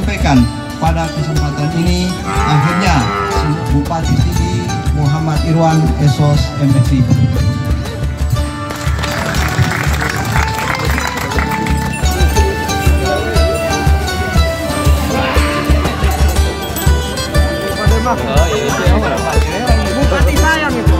sampaikan pada kesempatan ini, akhirnya Bupati Sigi Muhammad Irwan Esos MSI. Bupati sayang itu.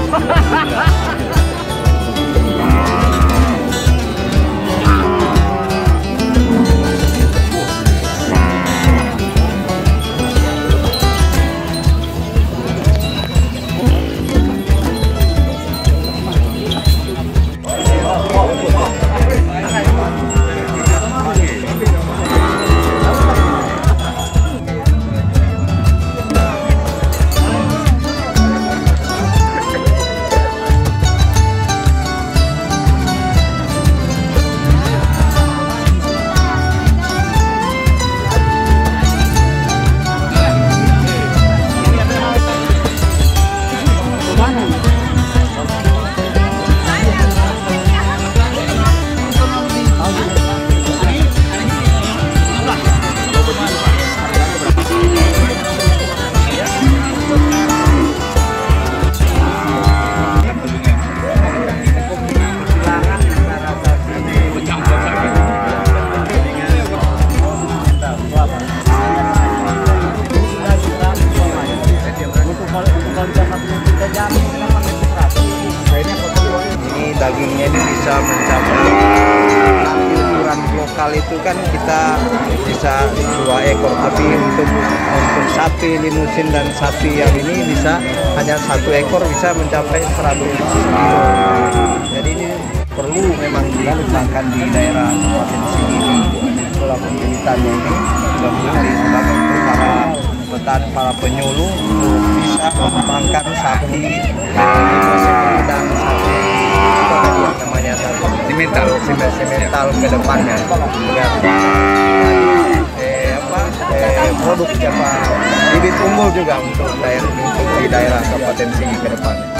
Ini dagingnya ini bisa mencapai ukuran lokal itu kan kita bisa 2 ekor, tapi untuk sapi limusin dan sapi yang ini bisa hanya 1 ekor bisa mencapai 100 kilo. Jadi ini perlu memang dikembangkan di daerah provinsi ini. Pola pemilitannya ini mudah-mudahan sebagai para petani, para penyuluh bisa mengembangkan sapi dan sapi apa tadi yang namanya simental ke depannya agar produk bibit unggul juga untuk di daerah Kabupaten Sigi ke depan.